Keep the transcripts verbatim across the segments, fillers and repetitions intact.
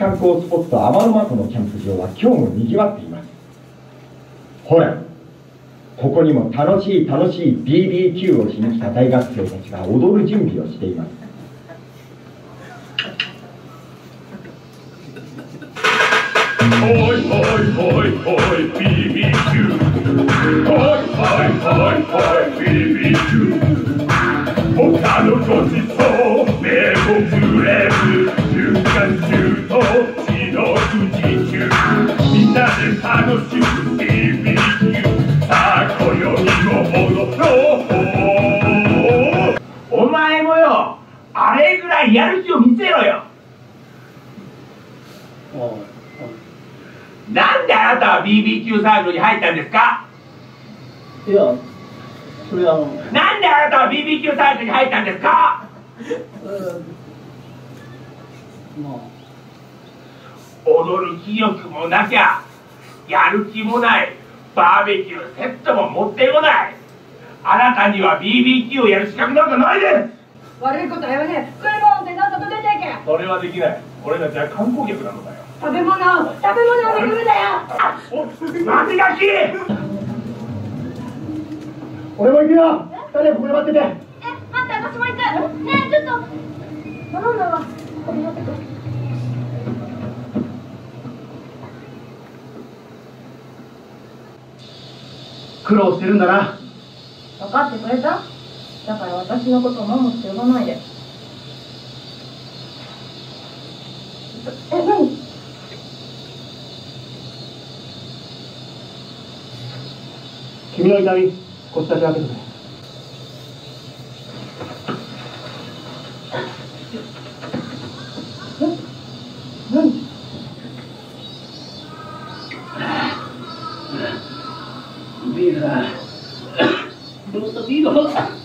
観光スポット天の間のキャンプ場は今日も賑わっています。ほら、ここにも楽しい楽しい ビービーキュー をしに来た大学生たちが踊る準備をしています。 はいはいはいはい ビービーキュー はいはいはいはい ビービーキュー 他のごちそう名目レブ中間中と四六時中みんなで楽しむ ビービーキュー さあ今宵も踊ろう。 お前もよ、あれぐらいやる気を見せろよ。なんであなたは ビービーキュー サークルに入ったんですか？ いや、それはあのなんであなたは ビービーキュー サークルに入ったんですか？ まあ踊る気力もなきゃやる気もない、バーベキューセットも持ってこない、あなたには ビービーキュー をやる資格なんかないです。 悪いことはやめて、車運転なんとか出ていけ。 それはできない。俺たちは観光客なのだよ。 食べ物食べ物を巡るんだよ。 マジガキ。 俺も行くよ。二人はここで待ってて。 え、待って、私も行く。ねえ、ちょっと頼んだわ。これ持ってて。 苦労してるんだな。 分かってくれた？だから私のことをママって呼ばないで。え、何？ 君の痛み、こっちだけ開けてくれ。 え、何？ ビールだ。どうしたビールほら。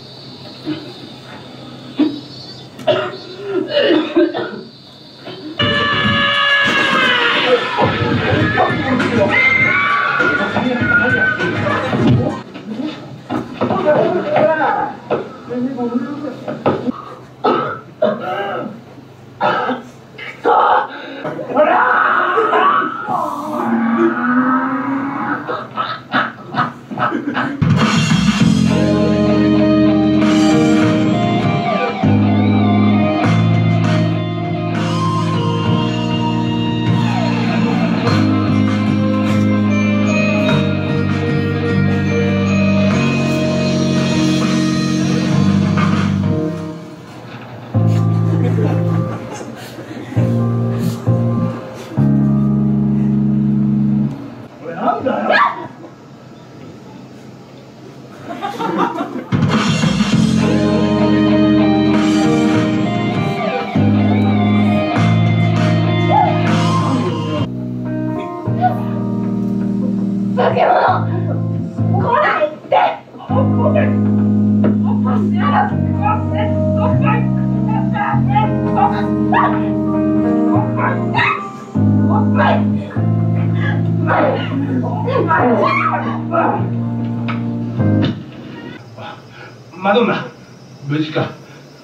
マドンナ、無事か？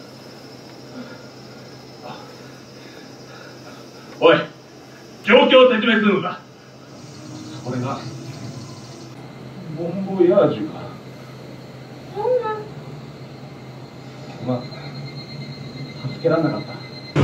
おい、状況を説明するのだ。これがボンボヤージュか。 そんな。 まあ、助けられなかった。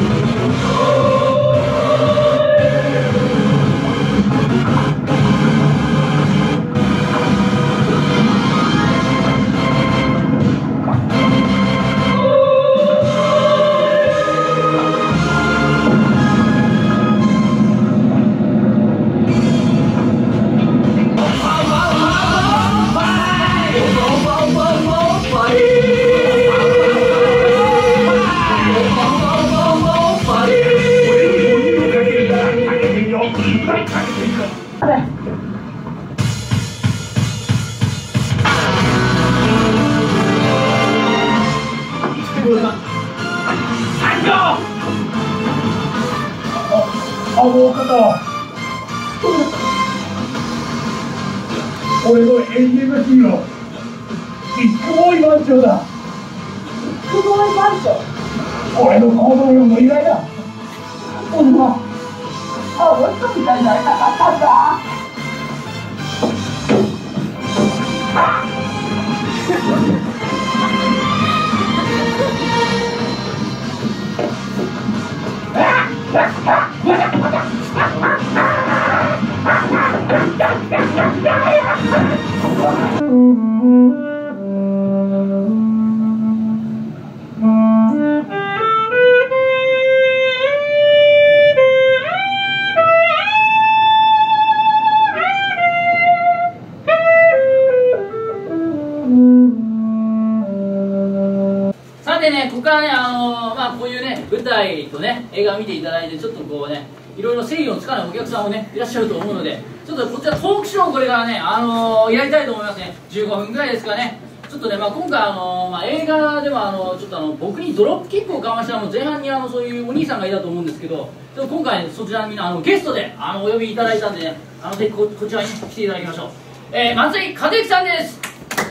あのお方は俺の エーエムシー のビッグボーイ番長だ。 ビッグボーイ番長？ 俺の行動力の依頼だ。 そんな。 あの人みたいになりたかったんだ。 さてね、ここからね、あのー、まあこういうね、舞台とね、映画を見ていただいて、ちょっとこうね、いろいろ制御のつかないお客さんもね、いらっしゃると思うので、ちょっとこちらトークショーをこれからね、あのー、やりたいと思いますね。じゅうごふんぐらいですかね。ちょっとね、まあ、今回、あのーまあ、映画ではあのちょっとあの僕にドロップキックをかましたの前半にあのそういうお兄さんがいたと思うんですけど、ちょっと今回、そちらにみんなあのゲストであのお呼びいただいたんで、ね、あのぜひ こ, こちらに来ていただきましょう。えー、松井和之さんです。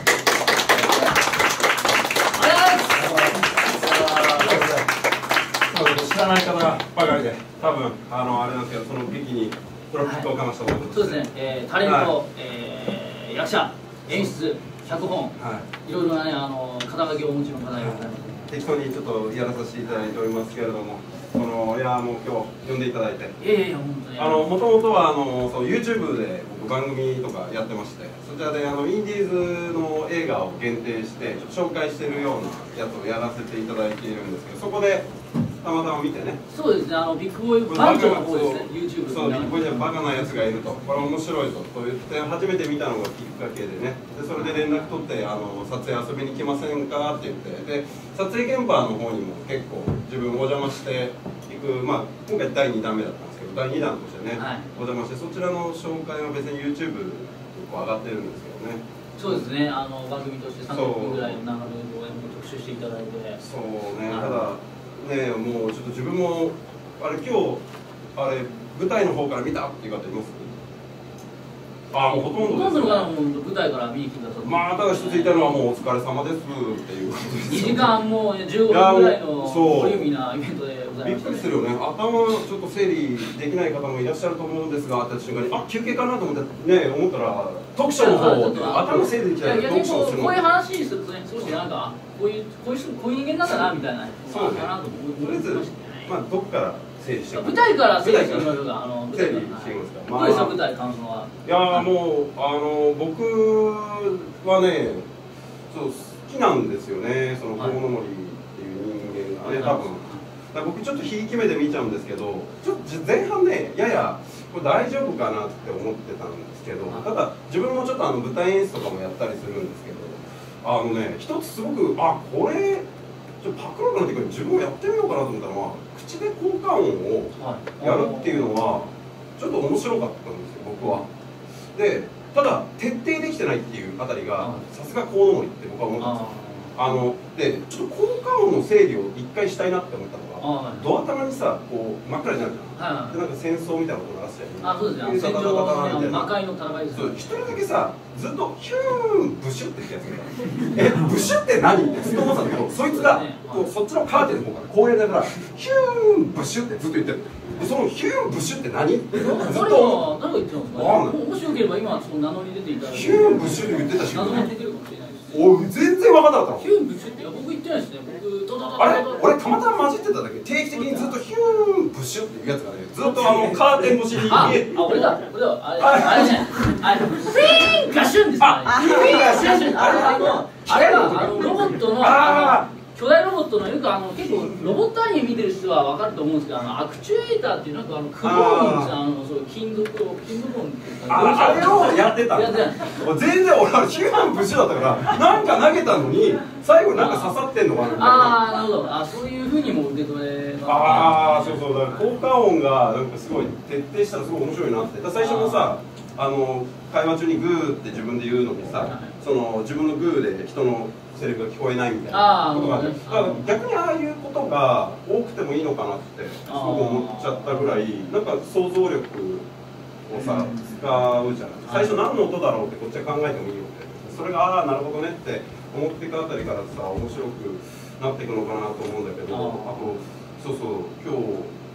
知らない方ばかりで、多分あのあれなんですけど、その劇にドロップキックをかましたことです、 そうですね、えー、タレント、 はい、 えー、役者、演出、脚本、はい、いろいろなね、あの肩書きをお持ちの方がいらっしゃいます。 適当にちょっとやらさせていただいておりますけれども、このいやもう今日呼んでいただいて、 いやいや本当にあのもともとはあのそう YouTube で僕番組とかやってまして、そちらであのインディーズの映画を限定してちょっと紹介してるようなやつをやらせていただいているんですけど、そこでたまたま見てね、 そうですね、あのビッグボーイ番長の方ですね、YouTube そう、ビッグボーイでバカなやつがいると、これ面白いぞと言って初めて見たのがきっかけでね、でそれで連絡取ってあの撮影遊びに来ませんかって言って、で撮影現場の方にも結構自分お邪魔していく、まあ今回だいにだんめだったんですけど、だいにだんとしてね、はい、お邪魔して、そちらの紹介は別に YouTube にこう上がってるんですけどね。 そうですね、あの番組としてさんじゅっぷんぐらいの長めの動画を特集していただいて、 そうね、ただね、もうちょっと自分もあれ今日あれ舞台の方から見たっていう方います？ああ、もうほとんどです、ね、 ほとんどの方も舞台から見に来てくださって、 まあただ一つ言いたいのはもうお疲れ様ですっていうことです。 にじかんもうじゅうごふんぐらいのボリューミーなイベントでございました、ね、 びっくりするよね。頭ちょっと整理できない方もいらっしゃると思うんですが、って瞬間にあ休憩かなと思ってね思ったら特賞の方頭整理できない特賞するの。 こういう話にするとね、少しなんかこういうこういう人こういう人間なんだなみたいな、 そうね。 かなと思とりあえずまあどこから整理して舞台から整理してみましょうか。あの整理してみますか。 どうですか舞台感想は。 いやもうあの僕はね、そう好きなんですよね。その河野森っていう人間がね、多分。だから僕ちょっとひいき目で見ちゃうんですけど、ちょっと前半ねややこれ大丈夫かなって思ってたんですけど、ただ自分もちょっとあの舞台演出とかもやったりするんですけど、あのね一つすごくあこれちょっとパクロかなっていうか自分もやってみようかなと思ったのは、口で効果音をやるっていうのはちょっと面白かったんですよ僕は。でただ徹底できてないっていうあたりがさすが河野森って僕は思ったんですよ。あのでちょっと効果音の整理を一回したいなって思ったのが、ドア玉にさこう真っ暗になるじゃん、はい、でなんか戦争みたいなこと流してる。 あ、そうですね、戦場の魔界の戦いです。 そう、一人だけさずっとヒューンブシュってやつがえブシュって何ってずっと思ってたんだけど、そいつがこうそっちのカーテンの方からこうやりながらヒューンブシュってずっと言ってる。でそのヒューンブシュって何ってずっと思って誰が言ってるんですかね。もしよければ今その名乗り出ていただいて、 ヒューンブシュって言ってたし、 謎が出てるかもしれないです。 お全然分かんなかったの。 ヒューンブシュって僕言ってないですね。僕ドドドドドあれ俺たまたま混じってただけ。定期的にずっとヒューンブシュっていうやつがねずっとあのカーテン越しに見えあ、俺だ俺だあれあれねあれフィーンガシュンですかね。 フィーンガシュンあれあのあれはあのロボットのあの巨大ロボットのよくあの結構ロボットアニメ見てる人は分かると思うんですけど、あのアクチュエーターっていうなんかあのクローンあのそう金属を金属音っていうかあれをやってた。全然俺はヒューンブシュだったからなんか投げたのに最後になんか刺さってんのかなみたいな。 ああなるほど。あそういうふうにも受け止めが。 ああそうそうだから効果音がなんかすごい徹底したらすごい面白いなって。だ最初もさあの会話中にグーって自分で言うのにさ、その自分のグーで人のセリフが聞こえないみたいなことがあって、だから逆にああいうことが多くてもいいのかなってすごく思っちゃったぐらい、なんか想像力をさ使うじゃない。最初何の音だろうってこっちは考えてもいいよって、それがああなるほどねって思っていくあたりからさ面白くなっていくのかなと思うんだけど、あとそうそう今日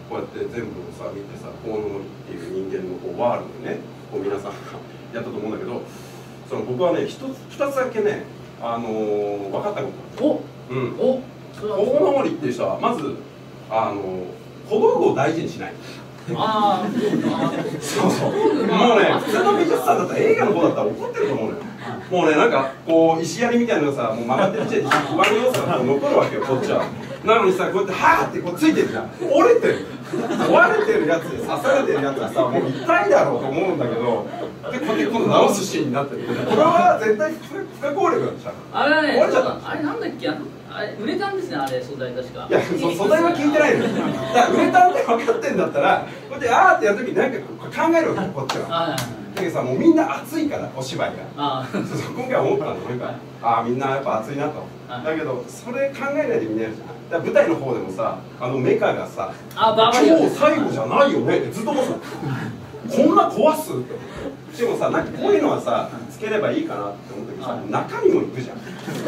こうやって全部さ見てさコウノモリっていう人間のこうワールドでねこう皆さんがやったと思うんだけど、その僕はね一つ二つだけねあのー、分かったことおうんおコウノモリっていう人はまずあのー、小道具を大事にしない。 ああそうそうもうね普通の美術さんだったら映画の方だったら怒ってると思うのよ。もうねなんかこう石槍みたいなのがさもう曲がってる時点で不安要素がこう残るわけよこっちは。なのにさこうやってハーってこうついてるじゃん。折れてる割れてるやつで刺されてるやつがさもう痛いだろうと思うんだけどでこうやって今度直すシーンになってる。これは絶対不可抗力なんでしょ。 あれはね折れちゃったんですよ。 あれなんだっけあのあれ売れたんですねあれ素材確か。 いやそ素材は聞いてないのよ。だから売れたって分かってんだったらこうやってあーってやるときに何か考えるわけよこっちは。 あだけどさもうみんな熱いからお芝居が。 あそうそう今回思ったのなんかああみんなやっぱ熱いなと。 はいだけどそれ考えないでみんなやるじゃん。だから舞台の方でもさあのメカがさあバーバリ今日最後じゃないよねってずっと思ってた。こんな壊すって。でもさなんかこういうのはさつければいいかなって思ったけどさ中身もいくじゃん。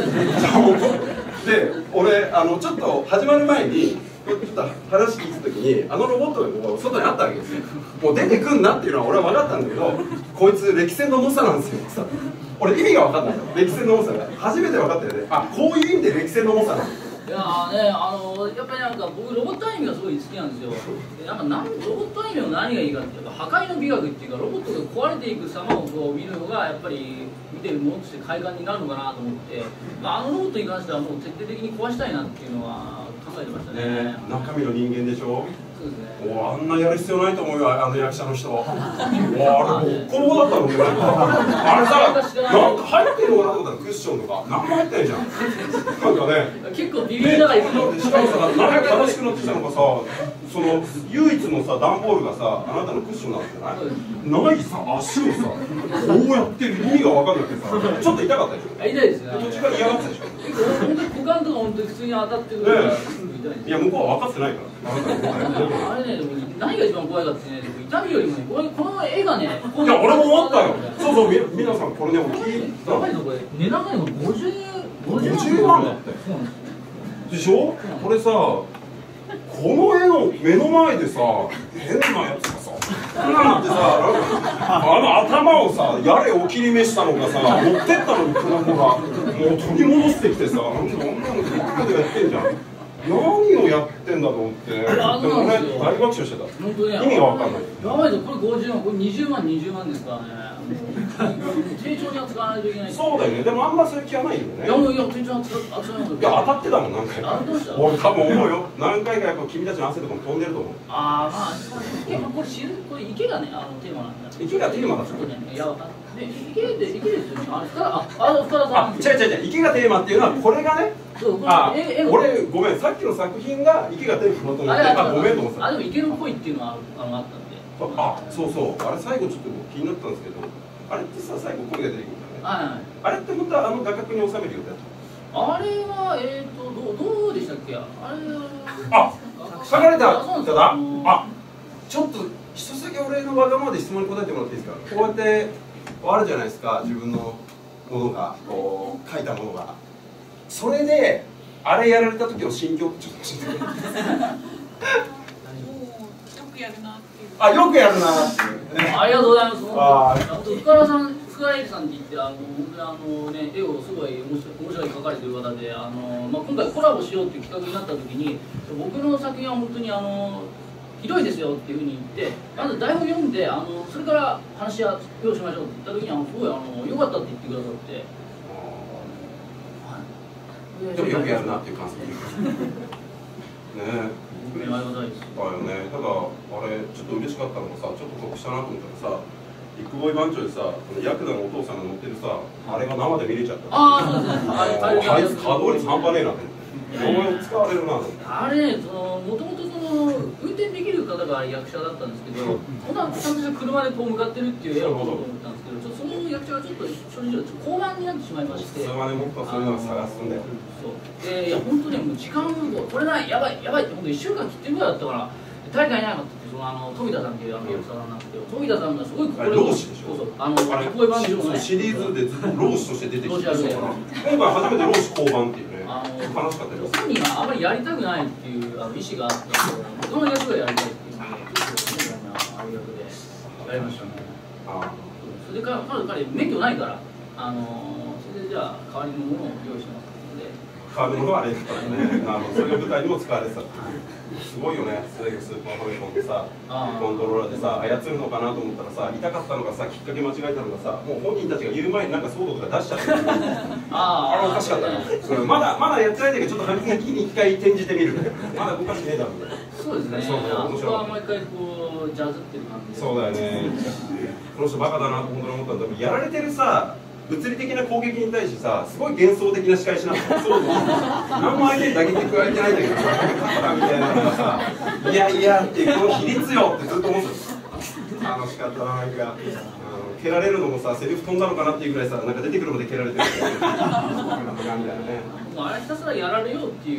で俺あのちょっと始まる前にちょっと話聞いた時にあのロボットがこう外にあったわけですよ。もう出てくんなっていうのは俺は分かったんだけどこいつ歴戦の猛者なんですよさ俺意味が分かんないの歴戦の猛者が初めて分かったよね。あこういう意味で歴戦の猛者なんですよ。 いやーね、あのやっぱりなんか僕ロボットアニメがすごい好きなんですよ。でなんかなんロボットアニメの何がいいかってやっぱ破壊の美学っていうかロボットが壊れていく様をこう見るのがやっぱり見てるものとして快感になるのかなと思って、まあ、あのロボットに関してはもう徹底的に壊したいなっていうのは考えてましたね。 ね中身の人間でしょ。 そうですね。 おあんなやる必要ないと思うよあの役者の人。おあれボッコボコだったのね。あれさなんか入ってるのかなと思ったらクッションとか何も入ってないじゃん。なんかね結構ビビりながら行くの。 しかもさなんか楽しくなってきたのがさその唯一のさ段ボールがさあなたのクッションなんじゃないないさ足をさこうやってる意味が分かんなくてさちょっと痛かったでしょ。 痛いですね。 途中から嫌がってたでしょ。 本当に股間とか本当に普通に当たってくるからすぐ痛いです。 いや向こうは分かってないからあれね、でも何が一番怖いかってね、痛みよりもね、これこの絵がね、 いや俺も思ったよ。そうそうみ皆さんこれねお聞いた高いのこれ、値段がね、ごじゅう、 ごじゅうまんだってでしょ。これさこの絵の目の前でさ変なやつがさなんってさあの頭をさやれお気に召したのかさ持ってったのにこの子がもう取り戻してきてさなんか女の子でやってんじゃん。何をやってんだと思って、でも俺大爆笑してた。 本当ね、 意味が分かんない。 やばいぞ、これごじゅうまん、これにじゅうまん、にじゅうまんですからね。丁重に扱わないといけない。 そうだよね。でもあんまそういう気はないよね。 いやもういや、丁重に扱わないと。 いや当たってたもん何回か。 当たってました。 俺多分思うよ。何回かやっぱ君たちの汗とかも飛んでると思う。 ああ、まあ、池、これ知る、これ池がね、あのテーマなんだ。 池がテーマだった。 ちょっとね、いや、で池で池ですよね。あ、深田、あ、あの深田さん。 あ、違う違う違う。池がテーマっていうのはこれがね。 そう、これあ、 え、え、 俺ごめん。さっきの作品が池がテーマと思って、あ、ごめんと思ってた。 あ、でも池の恋っていうのはあのあったんで。 あ、そうそう。あれ最後ちょっと気になったんですけど、あれってさ最後恋が出てくるんだね。 はいはい。 あれって本当はあの画角に収める予定だった。 あれはえっとどうどうでしたっけ？あれあ、書かれたあ、そうただあ、ちょっと一つだけ俺のわがままで質問に答えてもらっていいですか。こうやってあるじゃないですか、自分のものがこう書いたものが、それであれやられた時の心境ってちょっと教えてくれ。 よくやるなっていう。 あ、よくやるなっていうね。 ありがとうございます。 ああと深田さん、深田英樹さんって言ってあの本当にあのね絵をすごい面白い面白い描かれてる方で、あのまあ今回コラボしようっていう企画になった時に、僕の作品は本当にあのひどいですよっていうふうに言って、まず台本読んであのそれから話し合いをしましょうって言った時にあのすごいあの良かったって言ってくださって。 でもよくやるなっていう感想。ねえ。 ありがたいです。 だよね。ただあれちょっと嬉しかったのがさ、ちょっと得したなと思ったらさ、ビッグボーイ番長でさ、ヤクザのお父さんが乗ってるさ、あれが生で見れちゃった。 ああ、そうですね。 あいつ稼働率半端ねえなって。そう使われるなと。 あれね、そのもともとその運転できる方が役者だったんですけど、こんなちゃんとした車でこう向かってるっていう絵を撮ろうと思ったんですけど、ちょっとその役者がちょっと正直ちょっと高慢になってしまいまして。 普通はね、僕はそういうのを探すんだよ。 そうで、いや本当ね、もう時間をこれないやばいやばいって本当一週間切ってるぐらいだったから。誰かいないかってそのあの富田さんっていう役者なんですけど、富田さんがすごいこれ老子でしょ。 そうそうあのビッグボーイ番長のねシリーズでずっと老子として出てきてるから、 今回初めて老子交番っていうね。 あの楽しかったです。 本人はあまりやりたくないっていうあの意思があったので、どの役がやりたいっていうので、ちょっとああいう役でやりましたね。 あそれから彼彼免許ないから、あのそれでじゃあ代わりのものを用意してますので。 カードの方があれだったね。あのそれが舞台にも使われてた。すごいよね。スーパーファミコンでさ、コントローラーでさ操るのかなと思ったらさ、痛かったのがさ、きっかけ間違えたのがさ、もう本人たちが言う前になんか騒動とか出しちゃった。あれおかしかったな。まだまだやってないんだけど、ちょっと反撃に一回転じてみる。まだ動かしてねえだろみたいな。 そうですね。あそこはもう一回こうジャズっていう感じで。 そうだよね。この人バカだなと本当に思ったんだけど、やられてるさ。物理的な攻撃に対してさ、すごい幻想的な仕返しなの。そう何も相手に打撃加えてないんだけど、勝ったみたいなのがさ、いやいやってこの比率よってずっと思ってた。楽しかったな、なんか。蹴られるのもさ、セリフ飛んだのかなっていうぐらいさ、なんか出てくるまで蹴られてるみたいなね。 あれひたすらやられようっていう。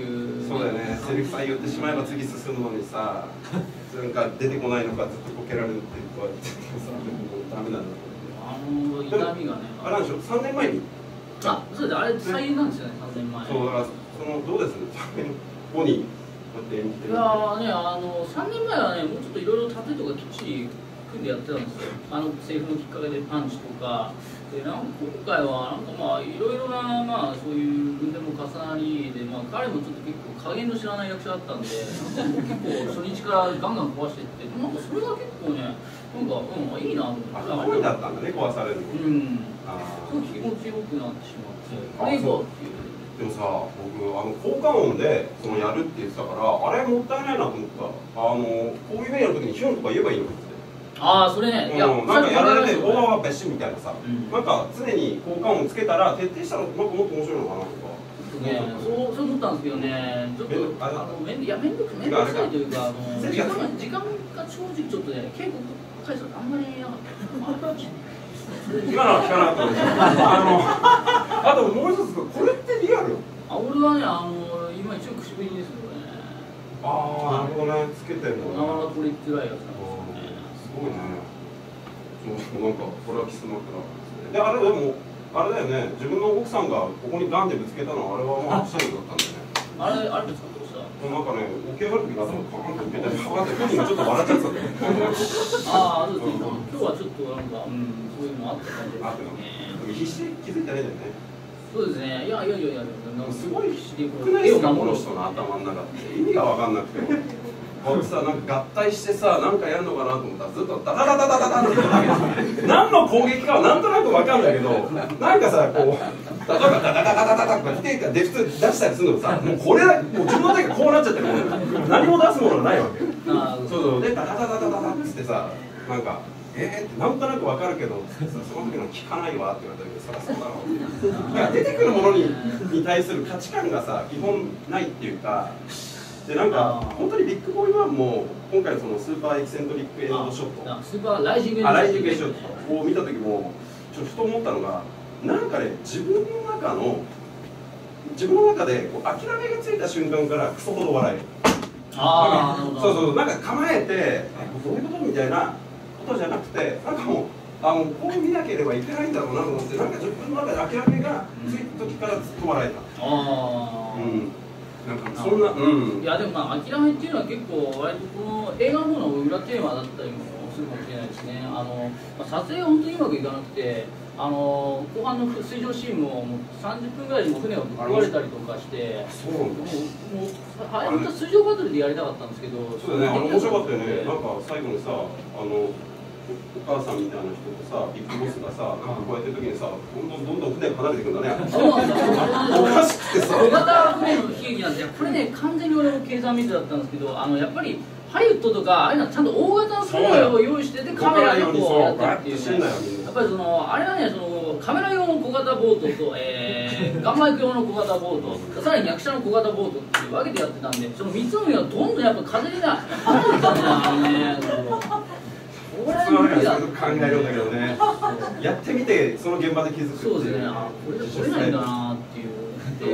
そうだよね。セリフさえ言ってしまえば次進むのにさ、なんか出てこないのかずっとこう蹴られるって言ってさ、ダメなんだ。 あの痛みがね。 あれなんでしょう、さんねんまえに。 あ、そうです。あれ再演なんですよね、さんねんまえ。 そうだからそのどうです？さんねんごにこうやって演じてる。 いやーね、あのさんねんまえはね、もうちょっといろいろ盾とかきっちり組んでやってたんですよ。あのセリフのきっかけでパンチとか。でなんか今回はなんかまあいろいろなまあそういう分でも重なりで、まあ彼もちょっと結構加減の知らない役者だったんで、なんか結構初日からガンガン壊していって、なんかそれが結構ね。なんか、うん、いいなと思って。 あ、声だったんだね、壊されるの。 うん。すごい気持ちよくなってしまって。これ以降っていう。 でもさ、僕、あの効果音で、そのやるって言ってたから、あれもったいないなと思った。あの、こういう目やるときにヒュンとか言えばいいのかって。 ああ、それね。 いや、なんかやられて、オーバーは別紙みたいなさ、なんか常に効果音つけたら、徹底したら、なんかもっと面白いのかなとか。 ね、そうそう思ったんですけどね、ちょっとあのめんいやめんどくめんどくさいというか、あの時間が時間が正直ちょっとね、稽古回数があんまりなかった。 今のは聞かなかったです。あの、あともう一つ、これってリアル？ あ、俺はね、あの今一応口紅ですよね。 ああ、なるほどね、つけてるの。 なかなか取りづらいやつなんですすごいね。そうなんかこれはキスマークなんですね。で、あれでもあれだよね。自分の奥さんがここにガンでぶつけたのはあれはまあアクシデントだったんだよね。 あれあれぶつかってました。 なんかね、起き上がる時が頭パーンと受けたり、パーンって本人がちょっと笑っちゃってたんだよ。 ああ、そうですね。今日はちょっとなんか、うん、そういうのあった感じですね。 あっての。必死で気づいてないんだよね。 そうですね。いやいやいやいや、 すごい必死でこの絵を守る人の頭の中って意味が分かんなくて。僕さ、なんか合体してさ、なんかやるのかなと思ったらずっとダダダダダダダって言ってた何の攻撃かはなんとなく分かんないけど、なんかさ、こう例えばダダダダダダダとか手がで普通出したりするのさ、もうこれだもう自分の手がこうなっちゃってるもん何も出すものがないわけ。そうそうでダダダダダダダってってさ、なんかえーってなんとなく分かるけど、その時の聞かないわって言われたけど、そりゃそうだろう。いや出てくるものにに対する価値観がさ、基本ないっていうか。でなんか本当にビッグボーイワンも今回そのスーパーエキセントリックエンドショット、 スーパーライジングエンドショットを見た時もちょっとふと思ったのが、なんかね自分の中の自分の中でこう諦めがついた瞬間からクソほど笑える。ああ、そうそう、なんか構えてどういうことみたいなことじゃなくて、なんかもうあのこう見なければいけないんだろうなと思って、なんか自分の中で諦めがついた時からずっと笑えた。ああ、うん。なんかそんな、うん、いやでもまあ諦めっていうのは結構割とこの映画の方の裏テーマだったりもするかもしれないですね。あの、まあ、撮影が本当にうまくいかなくて、あの後半の水上シーンももうさんじゅっぷんぐらいにも船がぶっ壊れたりとかして、そうなんだ。もうもうあれ本当は水上バトルでやりたかったんですけど、 そうだね、あの面白かったよね。なんか最後にさ、あのお母さんみたいな人とさ、ビッグボスがさ、なんかこうやってる時にさ、どんどんどんどん船が離れていくんだね。そうなんですよ。おかしくてさ。 小型船の悲劇なんで、これね、完全に俺も計算ミスだったんですけど、あのやっぱりハリウッドとか、ああいうのはちゃんと大型の船を用意してて、カメラでこうやってるっていうね。やっぱりその、あれはね、そのカメラ用の小型ボートと、えー、ガンマイク用の小型ボート、さらに役者の小型ボートっていうわけでやってたんで、そのみっつの船がどんどんやっぱ風にな、離れてたんだよね。 普通はね、そういう考えるんだけどね、やってみて、その現場で気づくっていう。 そうですね、あ、これで取れないんだなっていう。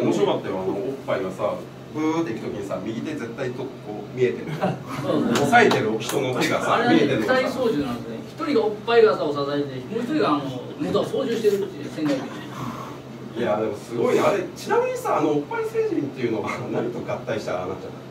面白かったよ、あのおっぱいがさ、ブーっていくときにさ、右手絶対とこう見えてる。押さえてる人の手がさ、見えてるのさ。 あれはね、二人操縦なんですね。一人がおっぱい傘を支えて、もう一人があの元を操縦してるっていう仙台で。 いいやでもすごいねあれ。ちなみにさあのおっぱい成人っていうのは何と合体したらああなっちゃった。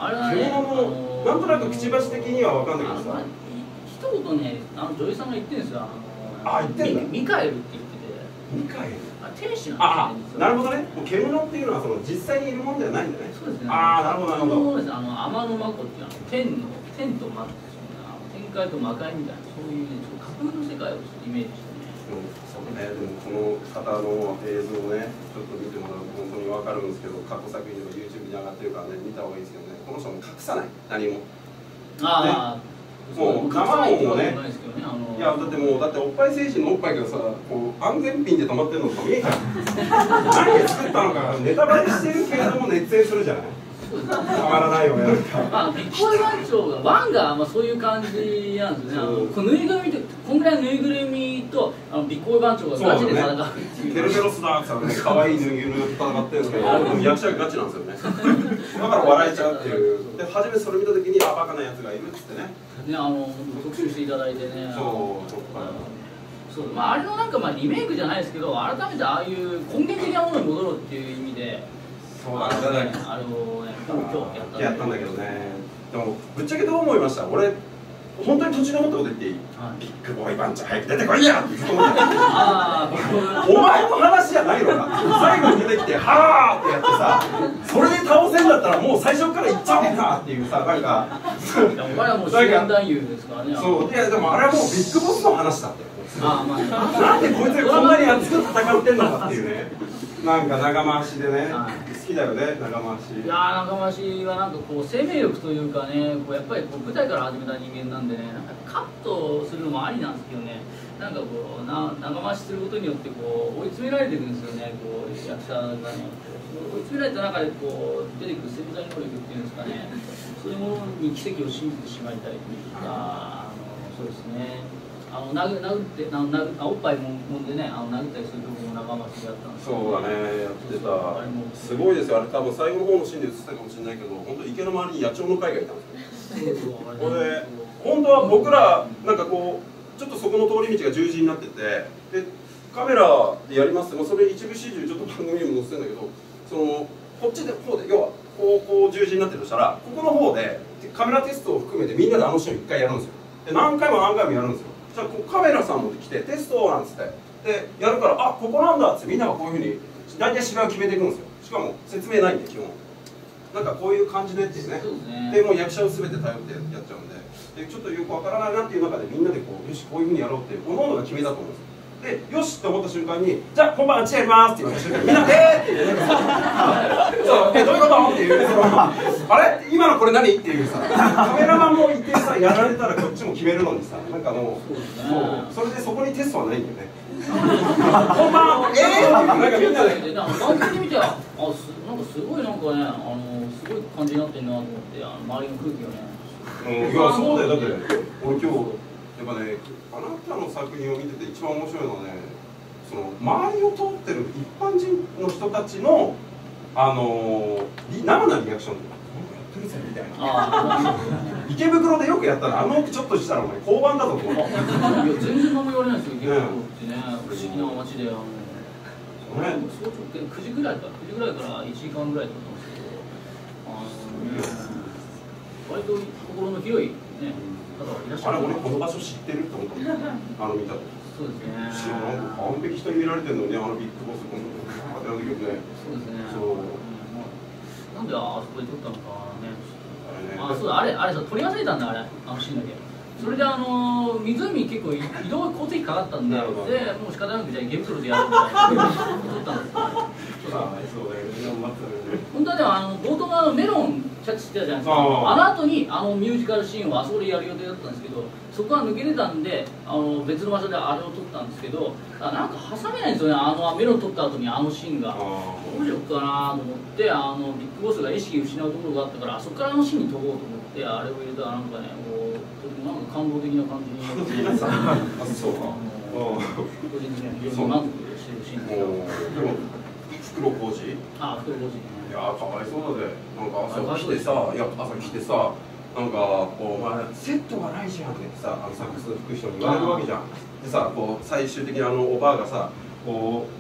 あれはね、 獣のなんとなくくちばし的には分かんないけどさ。 一言ね、あの女優さんが言ってるんですよ。 あ、言ってんだ。 ミカエルって言ってて。 ミカエル。 あ、天使なんあですよ。 なるほどね。もう獣っていうのはその実際にいるもんではないんだね。 そうですね。 ああ、なるほどなるほど。 あの天の魔子っていうのは天の天と魔天界と魔界みたいなそういうね、ちょっと架空の世界をイメージしてね。 うん、そうね。でもこの方の映像をね、ちょっと見てもらうと本当に分かるんですけど、過去作品とか YouTube に上がってるからね、見た方がいいですけどね。この人も隠さない何も。 ああ、 もう生もね。いやだってもうだっておっぱい精神のおっぱいがさ、こう安全ピンで止まってるのと見えちゃう。何で作ったのかネタバレしてるけれども熱演するじゃない。たまらないよね。 まあビッコイ番長がワンがまあそういう感じなんですよね。あのこのぬいぐるみとこんぐらいのぬいぐるみとあのビッコイ番長がガチで戦うっていう。 ケルベロスだってね、可愛いぬいぐるみと戦ってるんですけど、役者がガチなんですよね。だから笑えちゃうっていう。で初めてそれ見た時にあバカなやつがいるっつってね。 ねあの特集していただいてね。 そう。 そうまああれのなんかまあリメイクじゃないですけど、改めてああいう根源的なものに戻ろうっていう意味で。 そうだね。 あれをね、今日やったんだけどね。でもぶっちゃけどう思いました？俺本当に途中で思ったこと言っていい？ビッグボーイ番長早く出てこいやってずっと思ってた。お前の話じゃないのか。最後に出てきてはーってやってさ、それで倒せんだったらもう最初からいっちゃおうかっていうさなんか。 お前はもう主演男優ですからね。 そういやでもあれはもうビッグボスの話だって。 あまあなんでこいつがこんなに熱く戦ってんのかっていうね。なんか長回しでね、好きだよね、長回し。 いや長回しはなんかこう生命力というかね、こうやっぱりこう舞台から始めた人間なんでね、なんかカットするのもありなんですけどね、なんかこうな長回しすることによってこう追い詰められていくんですよね、こう役者がね、追い詰められた中でこう出てくる潜在能力っていうんですかね、そういうものに奇跡を信じてしまいたいというか、あのそうですね。あの殴殴ってな殴あおっぱいもんでねあの殴ったりするとこも長回しでやったんですけど、 そうだねやってた。すごいですよあれ多分最後の方のシーンで映ってたかもしれないけど本当池の周りに野鳥の会がいたんですよ。これ本当は僕らなんかこうちょっとそこの通り道が十字になっててでカメラでやりますってもうそれ一部始終ちょっと番組にも載せてるんだけどそのこっちで方で要はこうこう十字になってるとしたらここの方でカメラテストを含めてみんなであのシーンを一回やるんですよ。で何回も何回もやるんですよ。じゃあこうカメラさん持ってきてテストなんつってでやるからあここなんだっつってみんながこういうふうに大体芝居を決めていくんですよ。しかも説明ないんで基本なんかこういう感じでっていうねでもう役者を全て頼ってやっちゃうんででちょっとよくわからないなっていう中でみんなでこうよしこういうふうにやろうって各々が決めたと思うんですよ。でよしって思った瞬間にじゃあ本番あっちやりますって言われた瞬間にみんなえーって言うそうえどういうことっていうあれ今のこれ何っていうさカメラマンもいてさやられたらこっちも決めるのにさなんかもうそうそれでそこにテストはないんだよね本番えーってなんかみんなで番組見てあすなんかすごいなんかねあのすごい感じになってるなと思ってあの周りの空気がねうんいやそうだよだって俺今日やっぱね、あなたの作品を見てて一番面白いのはねその周りを通ってる一般人の人たちのあのー、生なリアクションなんかやってるぜみたいな池袋でよくやったらあの奥ちょっとしたらお前交番だぞと思ういや全然何も言われないですよ池袋ってね不思議な街であのね早朝くじぐらいからくじぐらいからいちじかんぐらいだったんですけどあのね割と心の広いねあれ俺この場所知ってるって思ったあの見たとそうですねしかもなんか完璧人に見られてるのにあのビッグボスこの当てられるけどねそうですねそうなんであそこで撮ったのかねあそうだあれあれさ撮り忘れたんだあれあのシーンだけそれであの湖結構移動交通費かかったんででもう仕方なくじゃあ池袋でやるみたいな撮ったんですそうだよみんな待ってたよね本当はでもあの冒頭のあのメロンキャッチしてたじゃないですか あ, あの後にあのミュージカルシーンをあそこでやる予定だったんですけどそこは抜けてたんであの別の場所であれを撮ったんですけどなんか挟めないんですよねあのメロン撮った後にあのシーンがどうしようかなと思ってあのビッグボスが意識を失うところがあったからあそこからあのシーンに撮ろうと思ってあれを入れたらなんかねこうなんか感動的な感じになってあそうか個人的には非常に満足してるシーンですでも袋小路あ袋小路いやーかわいそうだぜなんか朝来てさいや朝来てさなんかこう、まあ、セットがないじゃんってさあのサックス吹く人に言われるわけじゃんでさこう最終的にあのおばあがさこう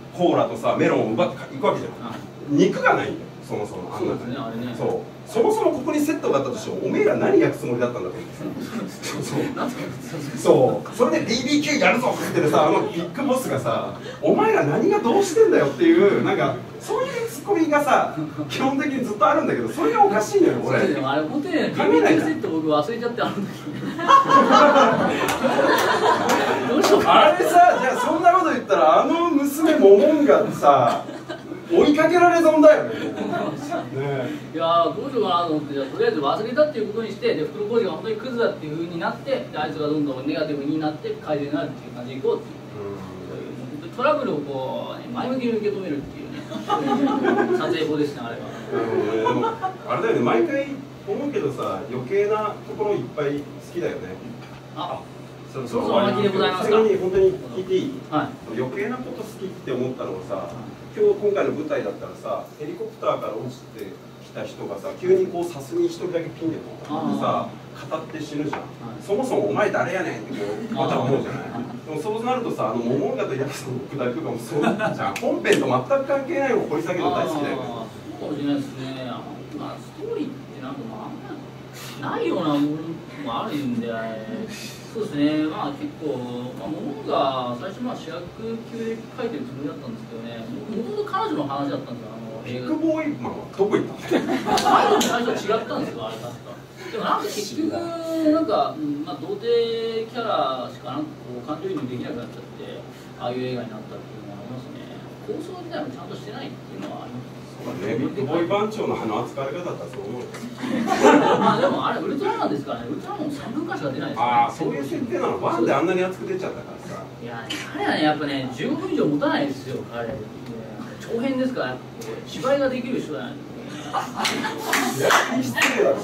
コーラとさメロンを奪っていくわけじゃん。肉がないんだよそもそも。あんなそうですねあれね。 そうそもそもここにセットがあったとしてもおめえら何焼くつもりだったんだと思ってそうそれで ビービーキュー やるぞって言ってるさあのビッグボスがさお前ら何がどうしてんだよっていうなんかそういうツッコミがさ基本的にずっとあるんだけどそれがおかしいのよ俺。 でもあれ本当にね ビービーキュー セット僕忘れちゃってあるんだけどどうしようかあれさじゃあそんなこと言ったらあの娘モモンガさ追いかけられ損だよね。 いやーどうしようかなと思ってじゃあとりあえず忘れたっていうことにしてで袋小路が本当にクズだっていう風になってであいつがどんどんネガティブになって改善になるっていう感じでいこうっていう、うん、トラブルをこう、ね、前向きに受け止めるっていうね撮影法ですねあれは。 うんでもあれだよね毎回思うけどさ余計なところいっぱい好きだよね。 あそうそうそうおまけでございますか。 最後に本当に聞いていい、 はい、 余計なこと好きって思ったのがさ今日今回の舞台だったらさヘリコプターから落ちてきた人がさ急にこうさすに一人だけピンでこうさ語って死ぬじゃん、はい、そもそもお前誰やねんってこうまた思うじゃない。でもそうなるとさあのモモンガとヤクさんのくだりとかもそうじゃん本編と全く関係ないのを掘り下げるの大好きだよね。 そうかもしれないですね。まあストーリーってなんかまあないようなものもあるんでそうですねまあ結構まあモモンガ最初まあ主役級で書いてるつもりだったんですけどねもともと彼女の話だったんですよあのビッグボーイマンはどこ行ったの最初違ったんですよあれ確か。でもなんか結局なんか、うんまあ、童貞キャラしかなんかこう感情移入できなくなっちゃってああいう映画になったっていうのはありますね。構想自体もちゃんとしてないっていうのはあります。 そうだね、ビッグボーイ番長のあの扱われ方だったらそう思うよ。 まあでもあれウルトラマンですからね、ウルトラマンもさんぶんかんしか出ないですから、ね、 ああそういう設定なの。ワンであんなに熱く出ちゃったからさ。 いや彼はねやっぱねじゅうごふん以上持たないですよ彼、ね、長編ですから芝居ができる人なんで。 いや失礼だろ。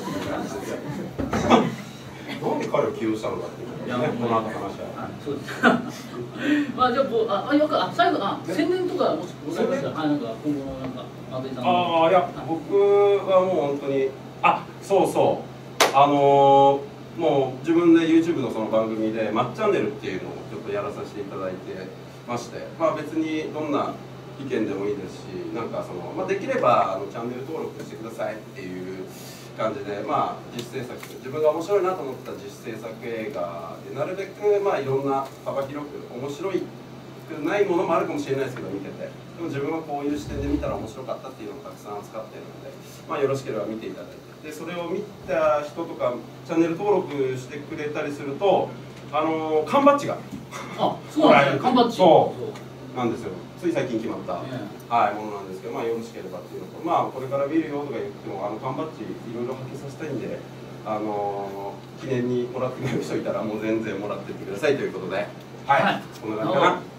なんで彼を起用したのかっていうね、この後話は。 そうです。まあじゃあもうああよくあ最後あ宣伝とかもしございましたら、はいなんか今後のなんか松井さんの。 ああいや僕はもう本当にあそうそうあのー、もう自分で YouTube のその番組で「まっチャンネル」っていうのをちょっとやらさせていただいてまして、まあ別にどんな意見でもいいですし、なんかそのまあできればあのチャンネル登録してくださいっていう感じで、まあ実制作自分が面白いなと思った実制作映画でなるべくまあいろんな幅広く面白いくないものもあるかもしれないですけど見てて、でも自分はこういう視点で見たら面白かったっていうのをたくさん扱ってるので、まあよろしければ見ていただいて、でそれを見た人とかチャンネル登録してくれたりするとあのー、缶バッジがあそうなんですね缶バッジそうなんですよ。つい最近決まった、 ね、 はい、ものなんですけど、まあ、よろしければっていうのと、まあ、これから見るよとか言っても、あの缶バッジいろいろはけさせたいんで、あのー、記念にもらってくれる人いたら、もう全然もらってってくださいということで、はい、はい、こんな感じかな。